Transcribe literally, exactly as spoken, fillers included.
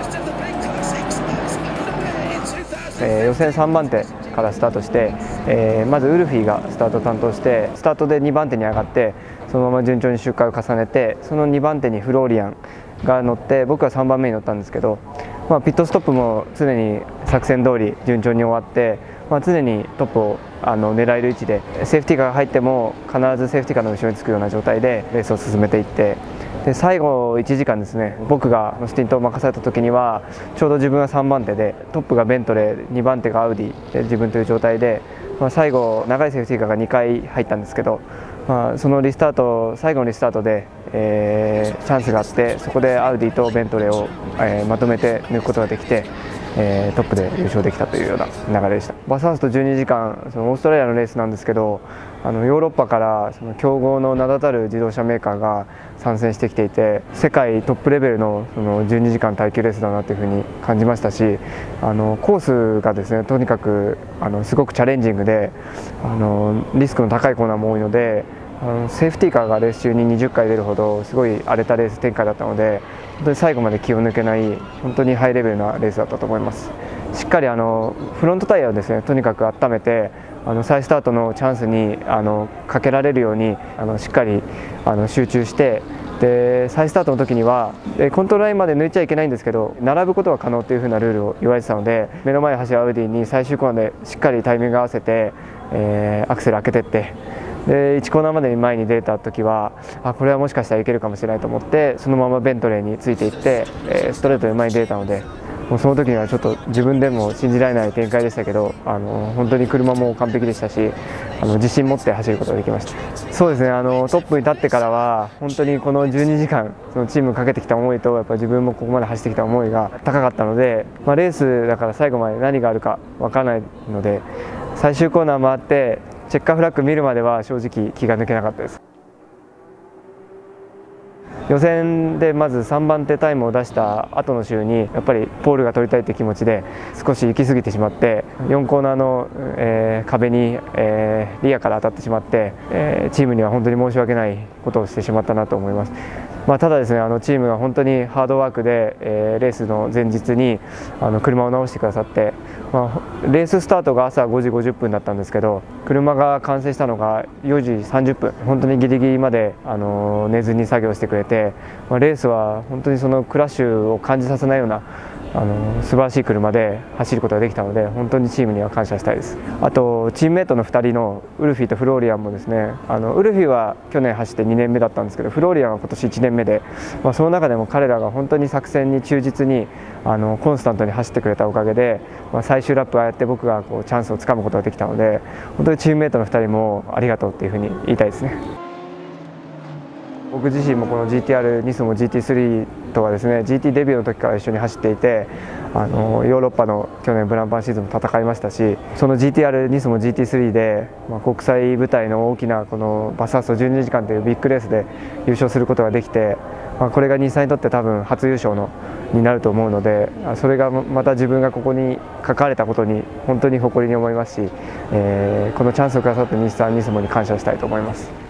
えー、予選さんばん手からスタートして、えー、まずウルフィがスタートを担当して、スタートでにばん手に上がって、そのまま順調に周回を重ねて、そのにばん手にフローリアンが乗って、僕はさんばんめに乗ったんですけど、まあ、ピットストップも常に作戦通り順調に終わって、まあ、常にトップをあの狙える位置で、セーフティーカーが入っても必ずセーフティーカーの後ろにつくような状態でレースを進めていって、で最後いちじかんですね、僕がスティントを任された時にはちょうど自分はさんばん手で、トップがベントレー、にばん手がアウディで自分という状態で、まあ、最後長いセーフティーカーがにかい入ったんですけど、まあ、そのリスタート最後のリスタートで、えー、チャンスがあって、そこでアウディとベントレーを、えー、まとめて抜くことができて、えー、トップで優勝できたというような流れでした。バスハーストじゅうにじかん、そのオーストラリアのレースなんですけど、あのヨーロッパからその強豪の名だたる自動車メーカーが参戦してきていて、世界トップレベルのそのじゅうにじかん耐久レースだなというふうに感じましたし、あのコースがですね、とにかくあのすごくチャレンジングで、あのリスクの高いコーナーも多いので、あのセーフティーカーがレース中ににじゅっかい出るほどすごい荒れたレース展開だったので、本当に最後まで気を抜けない本当にハイレベルなレースだったと思います。しっかりあのフロントタイヤをですね、とにかく温めて、あの再スタートのチャンスにあのかけられるようにあのしっかりあの集中して、で再スタートの時にはコントロールラインまで抜いちゃいけないんですけど、並ぶことは可能というふうなルールを言われてたので、目の前を走るアウディに最終コーナーでしっかりタイミング合わせて、えー、アクセル開けてって、でいちコーナーまでに前に出た時は、あこれはもしかしたらいけるかもしれないと思って、そのままベントレーについていって、えー、ストレートで前に出たので、もうその時にはちょっと自分でも信じられない展開でしたけど、あの本当に車も完璧でしたし、あの自信持って走ることができました。そうですね、あのトップに立ってからは本当にこのじゅうにじかん、そのチームかけてきた思いと、やっぱ自分もここまで走ってきた思いが高かったので、まあ、レースだから最後まで何があるか分からないので、最終コーナー回ってチェッカーフラッグ見るまでは正直気が抜けなかったです。予選でまずさんばん手タイムを出した後の週に、やっぱりポールが取りたいという気持ちで少し行き過ぎてしまって、よんコーナーの、えー、壁に、えー、リアから当たってしまって、えー、チームには本当に申し訳ないことをしてしまったなと思います。まあ、ただですね、あのチームが本当にハードワークで、えー、レースの前日にあの車を直してくださって、まあ、レーススタートが朝ごじごじゅっぷんだったんですけど、車が完成したのがよじさんじゅっぷん、本当にギリギリまで、あの寝ずに作業してくれて、まあ、レースは本当にそのクラッシュを感じさせないようなあの素晴らしい車で走ることができたので、本当にチームには感謝したいです。あとチームメートのふたりのウルフィとフローリアンもですね、あのウルフィは去年走ってにねんめだったんですけど、フローリアンは今年いちねんめで、まあ、その中でも彼らが本当に作戦に忠実にあのコンスタントに走ってくれたおかげで、まあ、最終ラップああやって僕がこうチャンスをつかむことができたので、本当にチームメートのふたりもありがとうっていうふうに言いたいですね。僕自身もこの ジーティーアール ニスモ ジーティースリー とはですね、 ジーティー デビューの時から一緒に走っていて、あのヨーロッパの去年ブランパンシーズンも戦いましたし、その ジーティーアール ニスモ ジーティースリー で、まあ、国際舞台の大きなこのバスハーストじゅうにじかんというビッグレースで優勝することができて、まあ、これが日産にとって多分初優勝のになると思うので、それがまた自分がここに関われたことに本当に誇りに思いますし、えー、このチャンスをくださった日産ニスモに感謝したいと思います。